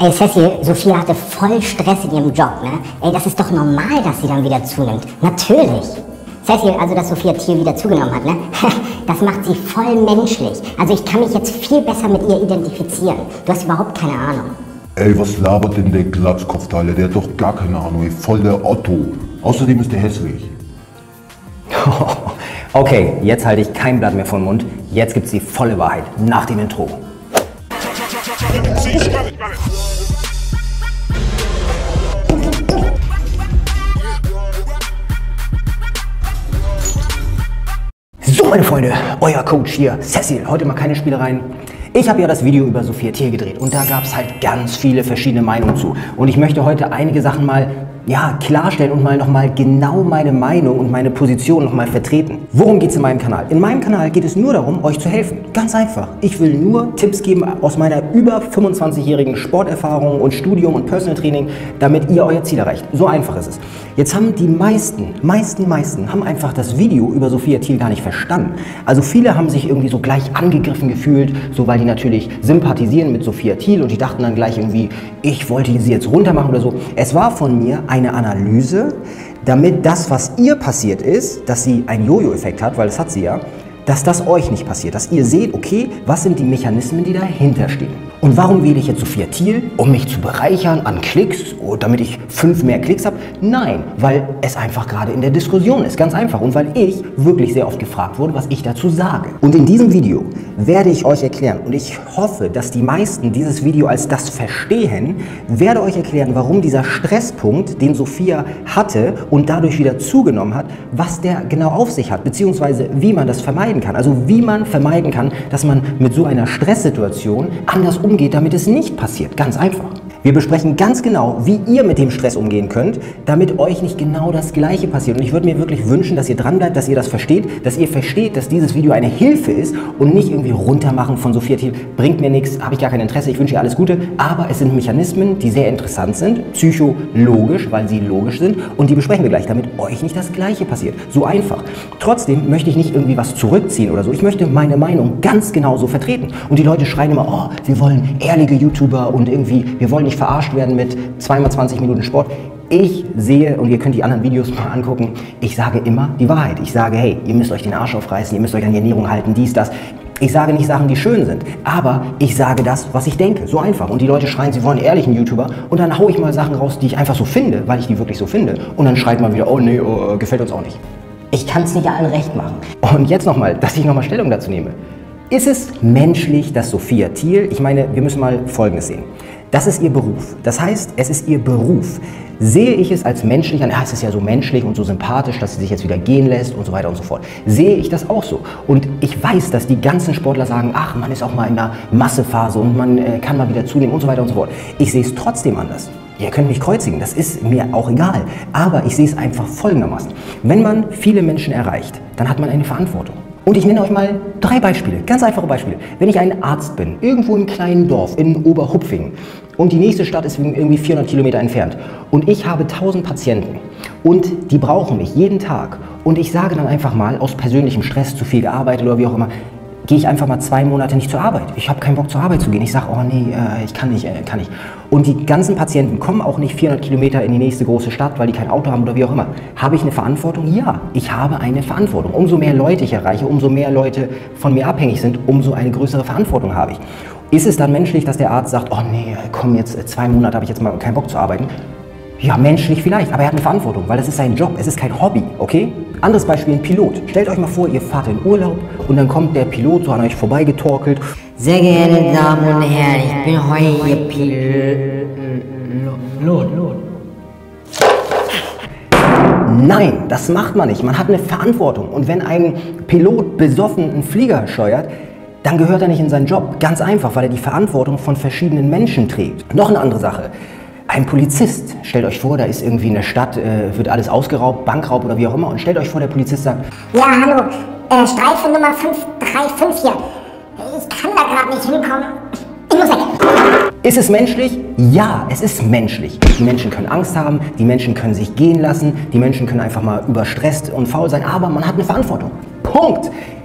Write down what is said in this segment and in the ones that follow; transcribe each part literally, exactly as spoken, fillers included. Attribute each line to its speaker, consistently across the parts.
Speaker 1: Ey Cecil, Sophia hatte voll Stress in ihrem Job, ne? Ey, das ist doch normal, dass sie dann wieder zunimmt. Natürlich. Cecil, also dass Sophia Thiel wieder zugenommen hat, ne? Das macht sie voll menschlich. Also ich kann mich jetzt viel besser mit ihr identifizieren. Du hast überhaupt keine Ahnung.
Speaker 2: Ey, was labert denn der Glatzkopfteile? Der hat doch gar keine Ahnung, ey. Voll der Otto. Außerdem ist der hässlich.
Speaker 3: Okay, jetzt halte ich kein Blatt mehr vom Mund. Jetzt gibt's die volle Wahrheit nach dem Intro. So meine Freunde, euer Coach hier, Cecil. Heute mal keine Spielereien. Ich habe ja das Video über Sophia Thiel gedreht und da gab es halt ganz viele verschiedene Meinungen zu. Und ich möchte heute einige Sachen mal ja, klarstellen und mal nochmal genau meine Meinung und meine Position nochmal vertreten. Worum geht es in meinem Kanal? In meinem Kanal geht es nur darum, euch zu helfen. Ganz einfach. Ich will nur Tipps geben aus meiner über fünfundzwanzigjährigen Sporterfahrung und Studium und Personal Training, damit ihr euer Ziel erreicht. So einfach ist es. Jetzt haben die meisten, meisten, meisten haben einfach das Video über Sophia Thiel gar nicht verstanden. Also viele haben sich irgendwie so gleich angegriffen gefühlt, so weil die natürlich sympathisieren mit Sophia Thiel und die dachten dann gleich irgendwie, ich wollte sie jetzt runtermachen oder so. Es war von mir eine Analyse, damit das, was ihr passiert ist, dass sie einen Jojo-Effekt hat, weil das hat sie ja, dass das euch nicht passiert, dass ihr seht, okay, was sind die Mechanismen, die dahinter stehen. Und warum wähle ich jetzt Sophia Thiel? Um mich zu bereichern an Klicks, oder damit ich fünf mehr Klicks habe? Nein, weil es einfach gerade in der Diskussion ist, ganz einfach. Und weil ich wirklich sehr oft gefragt wurde, was ich dazu sage. Und in diesem Video werde ich euch erklären, und ich hoffe, dass die meisten dieses Video als das verstehen, werde euch erklären, warum dieser Stresspunkt, den Sophia hatte und dadurch wieder zugenommen hat, was der genau auf sich hat, beziehungsweise wie man das vermeiden kann. Also wie man vermeiden kann, dass man mit so einer Stresssituation anders umgeht, damit es nicht passiert. Ganz einfach. Wir besprechen ganz genau, wie ihr mit dem Stress umgehen könnt, damit euch nicht genau das Gleiche passiert. Und ich würde mir wirklich wünschen, dass ihr dran bleibt, dass ihr das versteht, dass ihr versteht, dass dieses Video eine Hilfe ist und nicht irgendwie runtermachen von Sophia Thiel. Bringt mir nichts, habe ich gar kein Interesse, ich wünsche ihr alles Gute. Aber es sind Mechanismen, die sehr interessant sind, psychologisch, weil sie logisch sind. Und die besprechen wir gleich, damit euch nicht das Gleiche passiert. So einfach. Trotzdem möchte ich nicht irgendwie was zurückziehen oder so. Ich möchte meine Meinung ganz genau so vertreten. Und die Leute schreien immer, oh, wir wollen ehrliche YouTuber und irgendwie, wir wollen nicht verarscht werden mit zweimal zwanzig Minuten Sport. Ich sehe, und ihr könnt die anderen Videos mal angucken, ich sage immer die Wahrheit. Ich sage, hey, ihr müsst euch den Arsch aufreißen, ihr müsst euch an die Ernährung halten, dies, das. Ich sage nicht Sachen, die schön sind, aber ich sage das, was ich denke. So einfach. Und die Leute schreien, sie wollen ehrlichen YouTuber. Und dann haue ich mal Sachen raus, die ich einfach so finde, weil ich die wirklich so finde. Und dann schreit man wieder, oh nee, oh, gefällt uns auch nicht. Ich kann es nicht allen recht machen. Und jetzt nochmal, dass ich nochmal Stellung dazu nehme. Ist es menschlich, dass Sophia Thiel, ich meine, wir müssen mal Folgendes sehen. Das ist ihr Beruf. Das heißt, es ist ihr Beruf. Sehe ich es als menschlich an, ja, es ist ja so menschlich und so sympathisch, dass sie sich jetzt wieder gehen lässt und so weiter und so fort. Sehe ich das auch so. Und ich weiß, dass die ganzen Sportler sagen, ach, man ist auch mal in einer Massephase und man äh, kann mal wieder zunehmen und so weiter und so fort. Ich sehe es trotzdem anders. Ihr könnt mich kreuzigen, das ist mir auch egal. Aber ich sehe es einfach folgendermaßen. Wenn man viele Menschen erreicht, dann hat man eine Verantwortung. Und ich nenne euch mal drei Beispiele, ganz einfache Beispiele. Wenn ich ein Arzt bin, irgendwo im kleinen Dorf in Oberhupfingen und die nächste Stadt ist irgendwie vierhundert Kilometer entfernt und ich habe tausend Patienten und die brauchen mich jeden Tag und ich sage dann einfach mal aus persönlichem Stress, zu viel gearbeitet oder wie auch immer, gehe ich einfach mal zwei Monate nicht zur Arbeit. Ich habe keinen Bock zur Arbeit zu gehen. Ich sage, oh nee, äh, ich kann nicht, äh, kann nicht. Und die ganzen Patienten kommen auch nicht vierhundert Kilometer in die nächste große Stadt, weil die kein Auto haben oder wie auch immer. Habe ich eine Verantwortung? Ja, ich habe eine Verantwortung. Umso mehr Leute ich erreiche, umso mehr Leute von mir abhängig sind, umso eine größere Verantwortung habe ich. Ist es dann menschlich, dass der Arzt sagt, oh nee, komm, jetzt äh, zwei Monate habe ich jetzt mal keinen Bock zu arbeiten? Ja, menschlich vielleicht, aber er hat eine Verantwortung, weil das ist sein Job, es ist kein Hobby, okay? Anderes Beispiel, ein Pilot. Stellt euch mal vor, ihr fahrt in Urlaub und dann kommt der Pilot so an euch vorbeigetorkelt.
Speaker 1: Sehr geehrte Damen und Herren, ich bin heute Ihr Pilot.
Speaker 3: Nein, das macht man nicht. Man hat eine Verantwortung. Und wenn ein Pilot besoffen einen Flieger steuert, dann gehört er nicht in seinen Job. Ganz einfach, weil er die Verantwortung von verschiedenen Menschen trägt. Noch eine andere Sache. Ein Polizist, stellt euch vor, da ist irgendwie in der Stadt, äh, wird alles ausgeraubt, Bankraub oder wie auch immer, und stellt euch vor, der Polizist sagt,
Speaker 1: ja, hallo, äh, Streife Nummer fünf drei fünf hier. Ich kann da gerade nicht hinkommen. Ich muss weg.
Speaker 3: Ist es menschlich? Ja, es ist menschlich. Die Menschen können Angst haben, die Menschen können sich gehen lassen, die Menschen können einfach mal überstresst und faul sein, aber man hat eine Verantwortung. Punkt.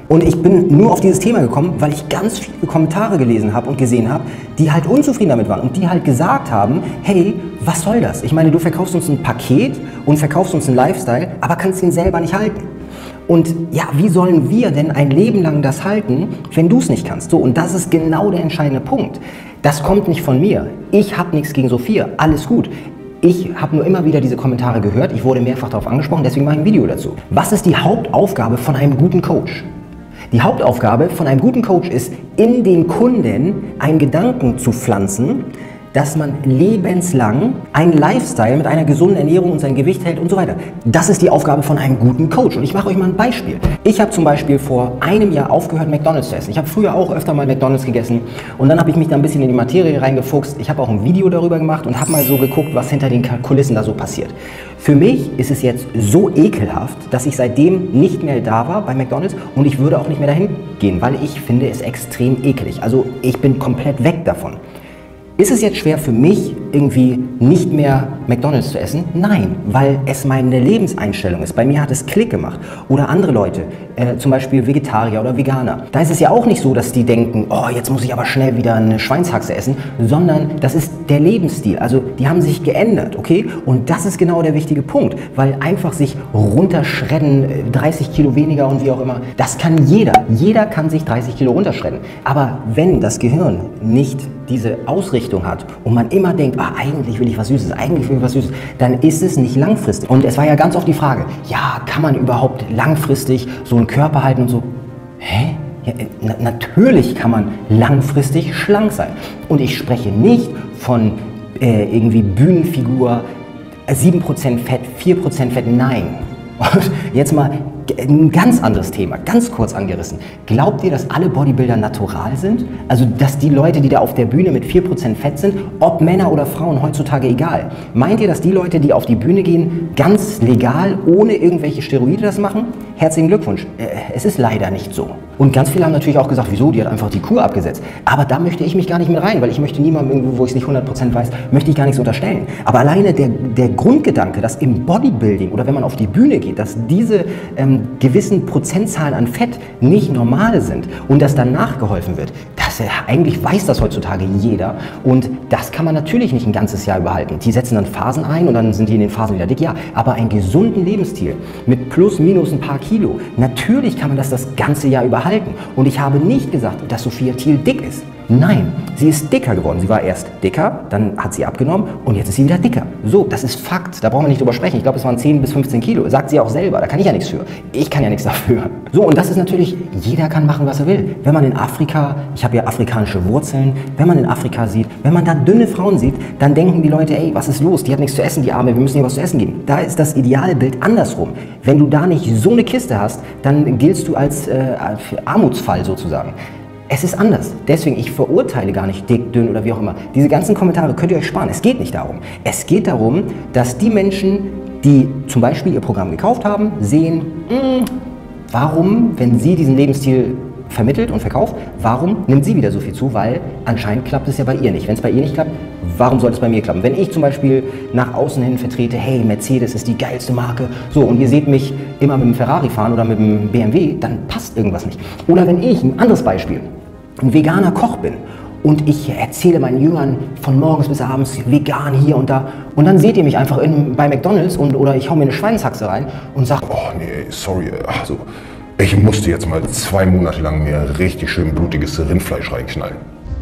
Speaker 3: Und ich bin nur auf dieses Thema gekommen, weil ich ganz viele Kommentare gelesen habe und gesehen habe, die halt unzufrieden damit waren und die halt gesagt haben, hey, was soll das? Ich meine, du verkaufst uns ein Paket und verkaufst uns einen Lifestyle, aber kannst ihn selber nicht halten. Und ja, wie sollen wir denn ein Leben lang das halten, wenn du es nicht kannst? So, und das ist genau der entscheidende Punkt. Das kommt nicht von mir. Ich habe nichts gegen Sophia, alles gut. Ich habe nur immer wieder diese Kommentare gehört, ich wurde mehrfach darauf angesprochen, deswegen mache ich ein Video dazu. Was ist die Hauptaufgabe von einem guten Coach? Die Hauptaufgabe von einem guten Coach ist, in den Kunden einen Gedanken zu pflanzen, dass man lebenslang einen Lifestyle mit einer gesunden Ernährung und sein Gewicht hält und so weiter. Das ist die Aufgabe von einem guten Coach. Und ich mache euch mal ein Beispiel. Ich habe zum Beispiel vor einem Jahr aufgehört, McDonald's zu essen. Ich habe früher auch öfter mal McDonald's gegessen und dann habe ich mich da ein bisschen in die Materie reingefuchst. Ich habe auch ein Video darüber gemacht und habe mal so geguckt, was hinter den Kulissen da so passiert. Für mich ist es jetzt so ekelhaft, dass ich seitdem nicht mehr da war bei McDonald's und ich würde auch nicht mehr dahin gehen, weil ich finde es extrem ekelig. Also ich bin komplett weg davon. Ist es jetzt schwer für mich, irgendwie nicht mehr McDonald's zu essen? Nein, weil es meine Lebenseinstellung ist. Bei mir hat es Klick gemacht. Oder andere Leute, äh, zum Beispiel Vegetarier oder Veganer. Da ist es ja auch nicht so, dass die denken, oh, jetzt muss ich aber schnell wieder eine Schweinshaxe essen, sondern das ist der Lebensstil. Also die haben sich geändert, okay? Und das ist genau der wichtige Punkt, weil einfach sich runterschredden, dreißig Kilo weniger und wie auch immer, das kann jeder. Jeder kann sich dreißig Kilo runterschredden. Aber wenn das Gehirn nicht diese Ausrichtung hat und man immer denkt, ah, eigentlich will ich was Süßes, eigentlich will ich was Süßes, dann ist es nicht langfristig. Und es war ja ganz oft die Frage, ja, kann man überhaupt langfristig so einen Körper halten und so? Hä? Ja, na, natürlich kann man langfristig schlank sein. Und ich spreche nicht von äh, irgendwie Bühnenfigur, sieben Prozent Fett, vier Prozent Fett, nein. Und jetzt mal ein ganz anderes Thema, ganz kurz angerissen. Glaubt ihr, dass alle Bodybuilder natural sind? Also, dass die Leute, die da auf der Bühne mit vier Prozent Fett sind, ob Männer oder Frauen, heutzutage egal. Meint ihr, dass die Leute, die auf die Bühne gehen, ganz legal, ohne irgendwelche Steroide das machen? Herzlichen Glückwunsch. Äh, es ist leider nicht so. Und ganz viele haben natürlich auch gesagt, wieso, die hat einfach die Kur abgesetzt. Aber da möchte ich mich gar nicht mit rein, weil ich möchte niemandem irgendwo, wo ich es nicht hundert Prozent weiß, möchte ich gar nichts unterstellen. Aber alleine der, der Grundgedanke, dass im Bodybuilding oder wenn man auf die Bühne geht, dass diese ähm, gewissen Prozentzahlen an Fett nicht normal sind und dass dann nachgeholfen wird, das, äh, eigentlich weiß das heutzutage jeder und das kann man natürlich nicht ein ganzes Jahr überhalten. Die setzen dann Phasen ein und dann sind die in den Phasen wieder dick, ja, aber einen gesunden Lebensstil mit plus minus ein paar Kilo, natürlich kann man das das ganze Jahr überhalten. Und ich habe nicht gesagt, dass Sophia Thiel dick ist. Nein, sie ist dicker geworden. Sie war erst dicker, dann hat sie abgenommen und jetzt ist sie wieder dicker. So, das ist Fakt. Da brauchen wir nicht drüber sprechen. Ich glaube, es waren zehn bis fünfzehn Kilo. Sagt sie auch selber. Da kann ich ja nichts für. Ich kann ja nichts dafür. So, und das ist natürlich, jeder kann machen, was er will. Wenn man in Afrika, ich habe ja afrikanische Wurzeln, wenn man in Afrika sieht, wenn man da dünne Frauen sieht, dann denken die Leute, ey, was ist los? Die hat nichts zu essen, die Arme, wir müssen ihr was zu essen geben. Da ist das Idealbild andersrum. Wenn du da nicht so eine Kiste hast, dann giltst du als äh, Armutsfall sozusagen. Es ist anders. Deswegen, ich verurteile gar nicht dick, dünn oder wie auch immer. Diese ganzen Kommentare könnt ihr euch sparen. Es geht nicht darum. Es geht darum, dass die Menschen, die zum Beispiel ihr Programm gekauft haben, sehen, mh, warum, wenn sie diesen Lebensstil vermittelt und verkauft, warum nimmt sie wieder so viel zu? Weil anscheinend klappt es ja bei ihr nicht. Wenn es bei ihr nicht klappt, warum sollte es bei mir klappen? Wenn ich zum Beispiel nach außen hin vertrete, hey, Mercedes ist die geilste Marke, so, und ihr seht mich immer mit dem Ferrari fahren oder mit dem B M W, dann passt irgendwas nicht. Oder wenn ich, ein anderes Beispiel, ein veganer Koch bin und ich erzähle meinen Jüngern von morgens bis abends vegan hier und da und dann seht ihr mich einfach in, bei McDonald's und, oder ich hau mir eine Schweinshaxe rein und sage,
Speaker 2: Oh nee, sorry, also ich musste jetzt mal zwei Monate lang mir richtig schön blutiges Rindfleisch reinknallen.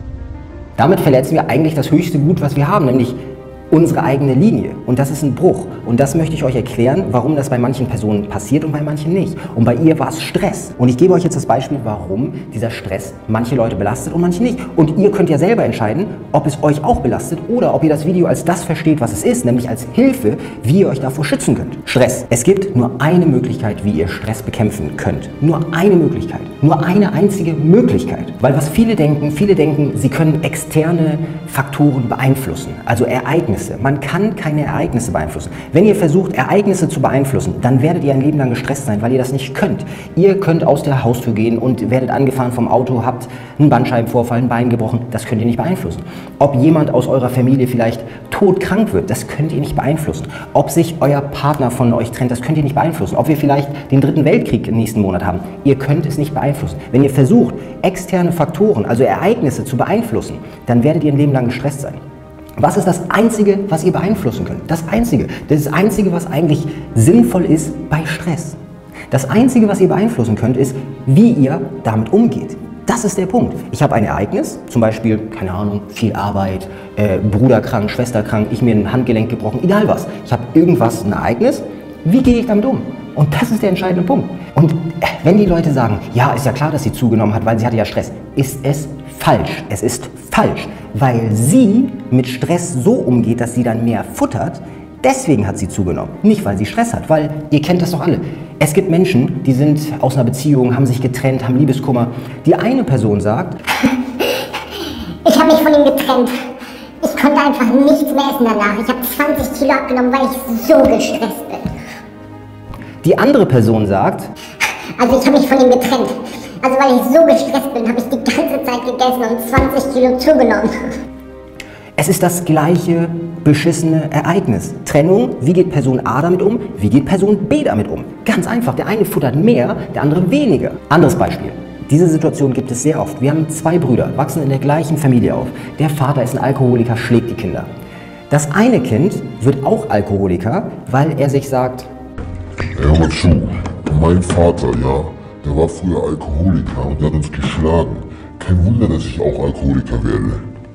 Speaker 3: damit verletzen wir eigentlich das höchste Gut, was wir haben, nämlich unsere eigene Linie. Und das ist ein Bruch. Und das möchte ich euch erklären, warum das bei manchen Personen passiert und bei manchen nicht. Und bei ihr war es Stress. Und ich gebe euch jetzt das Beispiel, warum dieser Stress manche Leute belastet und manche nicht. Und ihr könnt ja selber entscheiden, ob es euch auch belastet oder ob ihr das Video als das versteht, was es ist, nämlich als Hilfe, wie ihr euch davor schützen könnt. Stress. Es gibt nur eine Möglichkeit, wie ihr Stress bekämpfen könnt. Nur eine Möglichkeit. Nur eine einzige Möglichkeit. Weil was viele denken, viele denken, sie können externe Faktoren beeinflussen, also Ereignisse. Ereignisse. Man kann keine Ereignisse beeinflussen. Wenn ihr versucht, Ereignisse zu beeinflussen, dann werdet ihr ein Leben lang gestresst sein, weil ihr das nicht könnt. Ihr könnt aus der Haustür gehen und werdet angefahren vom Auto, habt einen Bandscheibenvorfall, ein Bein gebrochen. Das könnt ihr nicht beeinflussen. Ob jemand aus eurer Familie vielleicht todkrank wird, das könnt ihr nicht beeinflussen. Ob sich euer Partner von euch trennt, das könnt ihr nicht beeinflussen. Ob wir vielleicht den dritten Weltkrieg im nächsten Monat haben, ihr könnt es nicht beeinflussen. Wenn ihr versucht, externe Faktoren, also Ereignisse zu beeinflussen, dann werdet ihr ein Leben lang gestresst sein. Was ist das Einzige, was ihr beeinflussen könnt? Das Einzige. Das Einzige, was eigentlich sinnvoll ist bei Stress. Das Einzige, was ihr beeinflussen könnt, ist, wie ihr damit umgeht. Das ist der Punkt. Ich habe ein Ereignis, zum Beispiel, keine Ahnung, viel Arbeit, äh, Bruder krank, Schwester krank, ich mir ein Handgelenk gebrochen, egal was. Ich habe irgendwas, ein Ereignis. Wie gehe ich damit um? Und das ist der entscheidende Punkt. Und wenn die Leute sagen, ja, ist ja klar, dass sie zugenommen hat, weil sie hatte ja Stress, ist es falsch. Es ist falsch, weil sie mit Stress so umgeht, dass sie dann mehr futtert. Deswegen hat sie zugenommen. Nicht, weil sie Stress hat, weil ihr kennt das doch alle. Es gibt Menschen, die sind aus einer Beziehung, haben sich getrennt, haben Liebeskummer. Die eine Person sagt,
Speaker 1: ich habe mich von ihm getrennt. Ich konnte einfach nichts mehr essen danach. Ich habe zwanzig Kilo abgenommen, weil ich so gestresst bin.
Speaker 3: Die andere Person sagt,
Speaker 1: also ich habe mich von ihm getrennt. Also weil ich so gestresst bin, habe ich die ganze Zeit gegessen und zwanzig Kilo zugenommen.
Speaker 3: es ist das gleiche beschissene Ereignis. Trennung, wie geht Person A damit um, wie geht Person B damit um? Ganz einfach, der eine futtert mehr, der andere weniger. Anderes Beispiel. Diese Situation gibt es sehr oft. Wir haben zwei Brüder, wachsen in der gleichen Familie auf. Der Vater ist ein Alkoholiker, schlägt die Kinder. Das eine Kind wird auch Alkoholiker, weil er sich sagt,
Speaker 2: hör mal zu, mein Vater, ja, der war früher Alkoholiker und der hat uns geschlagen. Kein Wunder, dass ich auch Alkoholiker werde.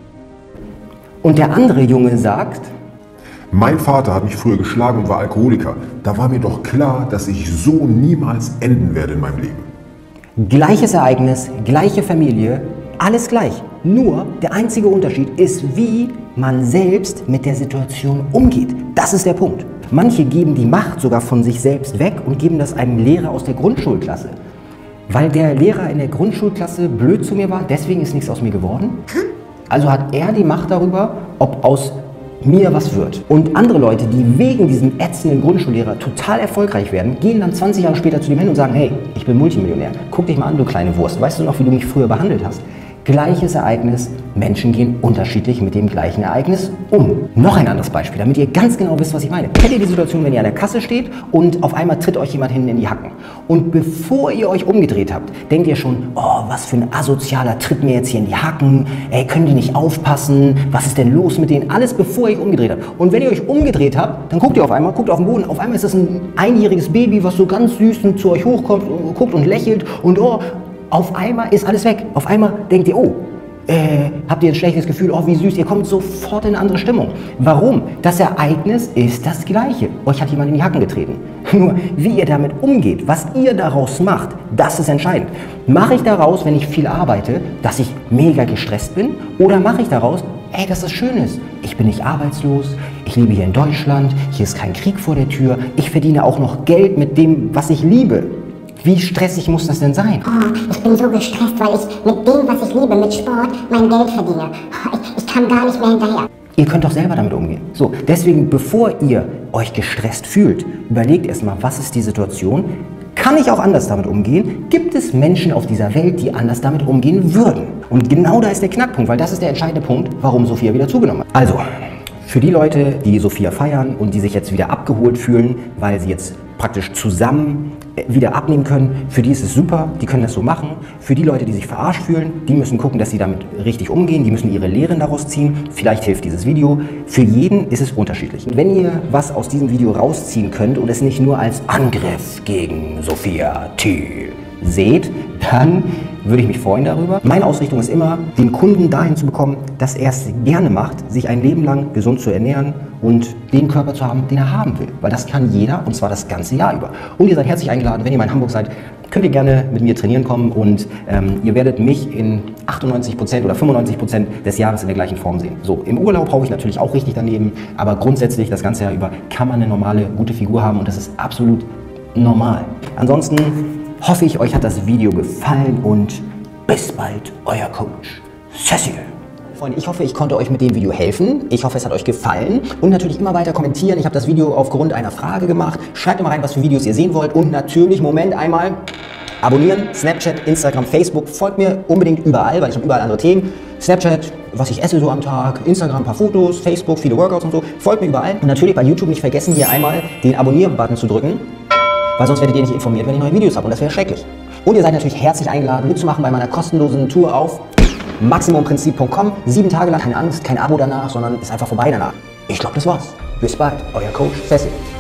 Speaker 3: Und der andere Junge sagt,
Speaker 2: mein Vater hat mich früher geschlagen und war Alkoholiker. Da war mir doch klar, dass ich so niemals enden werde in meinem Leben.
Speaker 3: gleiches Ereignis, gleiche Familie, alles gleich. Nur der einzige Unterschied ist, wie man selbst mit der Situation umgeht. Das ist der Punkt. Manche geben die Macht sogar von sich selbst weg und geben das einem Lehrer aus der Grundschulklasse. Weil der Lehrer in der Grundschulklasse blöd zu mir war, deswegen ist nichts aus mir geworden. Also hat er die Macht darüber, ob aus mir was wird. Und andere Leute, die wegen diesem ätzenden Grundschullehrer total erfolgreich werden, gehen dann zwanzig Jahre später zu dem hin und sagen, hey, ich bin Multimillionär. Guck dich mal an, du kleine Wurst. Weißt du noch, wie du mich früher behandelt hast? Gleiches Ereignis, Menschen gehen unterschiedlich mit dem gleichen Ereignis um. Noch ein anderes Beispiel, damit ihr ganz genau wisst, was ich meine. Kennt ihr die Situation, wenn ihr an der Kasse steht und auf einmal tritt euch jemand hinten in die Hacken? Und bevor ihr euch umgedreht habt, denkt ihr schon, oh, was für ein Asozialer tritt mir jetzt hier in die Hacken? Ey, können die nicht aufpassen? Was ist denn los mit denen? Alles bevor ihr euch umgedreht habt. Und wenn ihr euch umgedreht habt, dann guckt ihr auf einmal, guckt auf den Boden. Auf einmal ist das ein einjähriges Baby, was so ganz süß zu euch hochkommt, guckt und lächelt und oh, auf einmal ist alles weg. Auf einmal denkt ihr, oh, äh, habt ihr ein schlechtes Gefühl, oh wie süß, ihr kommt sofort in eine andere Stimmung. Warum? Das Ereignis ist das gleiche. Euch hat jemand in die Hacken getreten. Nur wie ihr damit umgeht, was ihr daraus macht, das ist entscheidend. Mache ich daraus, wenn ich viel arbeite, dass ich mega gestresst bin? Oder mache ich daraus, ey, dass das schön ist. Ich bin nicht arbeitslos, ich lebe hier in Deutschland, hier ist kein Krieg vor der Tür, ich verdiene auch noch Geld mit dem, was ich liebe. Wie stressig muss das denn sein?
Speaker 1: Oh, ich bin so gestresst, weil ich mit dem, was ich liebe, mit Sport, mein Geld verdiene. Ich, ich kann gar nicht mehr hinterher.
Speaker 3: Ihr könnt doch selber damit umgehen. So, deswegen, bevor ihr euch gestresst fühlt, überlegt erstmal, was ist die Situation? Kann ich auch anders damit umgehen? Gibt es Menschen auf dieser Welt, die anders damit umgehen würden? Und genau da ist der Knackpunkt, weil das ist der entscheidende Punkt, warum Sophia wieder zugenommen hat. Also, für die Leute, die Sophia feiern und die sich jetzt wieder abgeholt fühlen, weil sie jetzt praktisch zusammen wieder abnehmen können, für die ist es super, die können das so machen. Für die Leute, die sich verarscht fühlen, die müssen gucken, dass sie damit richtig umgehen, die müssen ihre Lehren daraus ziehen. Vielleicht hilft dieses Video. Für jeden ist es unterschiedlich. Wenn ihr was aus diesem Video rausziehen könnt und es nicht nur als Angriff gegen Sophia Thiel seht, dann würde ich mich freuen darüber. Meine Ausrichtung ist immer, den Kunden dahin zu bekommen, dass er es gerne macht, sich ein Leben lang gesund zu ernähren und den Körper zu haben, den er haben will. Weil das kann jeder, und zwar das ganze Jahr über. Und ihr seid herzlich eingeladen, wenn ihr mal in Hamburg seid, könnt ihr gerne mit mir trainieren kommen und ähm, ihr werdet mich in achtundneunzig Prozent oder fünfundneunzig Prozent des Jahres in der gleichen Form sehen. So, im Urlaub haue ich natürlich auch richtig daneben, aber grundsätzlich das ganze Jahr über kann man eine normale, gute Figur haben und das ist absolut normal. Ansonsten hoffe ich, euch hat das Video gefallen und bis bald, euer Coach Cecil. Freunde, ich hoffe, ich konnte euch mit dem Video helfen. Ich hoffe, es hat euch gefallen. Und natürlich immer weiter kommentieren. Ich habe das Video aufgrund einer Frage gemacht. Schreibt mal rein, was für Videos ihr sehen wollt. Und natürlich, Moment, einmal abonnieren. Snapchat, Instagram, Facebook. Folgt mir unbedingt überall, weil ich habe überall andere Themen. Snapchat, was ich esse so am Tag. Instagram, ein paar Fotos. Facebook, viele Workouts und so. Folgt mir überall. Und natürlich bei YouTube nicht vergessen, hier einmal den Abonnieren-Button zu drücken. Weil sonst werdet ihr nicht informiert, wenn ich neue Videos habe. Und das wäre schrecklich. Und ihr seid natürlich herzlich eingeladen, mitzumachen bei meiner kostenlosen Tour auf maximumprinzip punkt com. Sieben Tage lang, keine Angst, kein Abo danach, sondern ist einfach vorbei danach. Ich glaube, das war's. Bis bald, euer Coach Cecil.